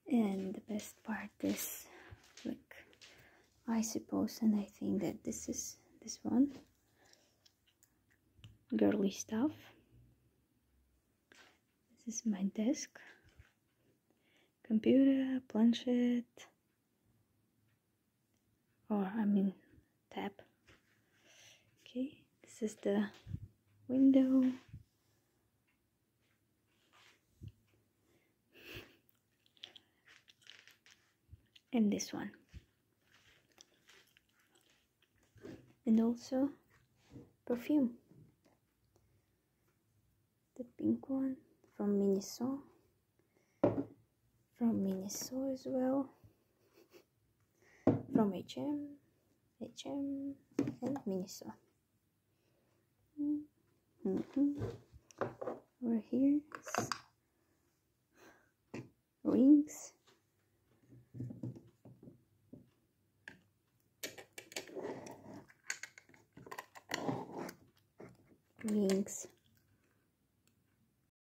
And the best part is, like, I suppose, and I think that this is this one, girly stuff. This is my desk, computer, planchette, or I mean tab. Okay, this is the window. And this one. And also perfume. The pink one from Miniso. From Miniso as well. From H&M, and Miniso. Over here is rings. Rings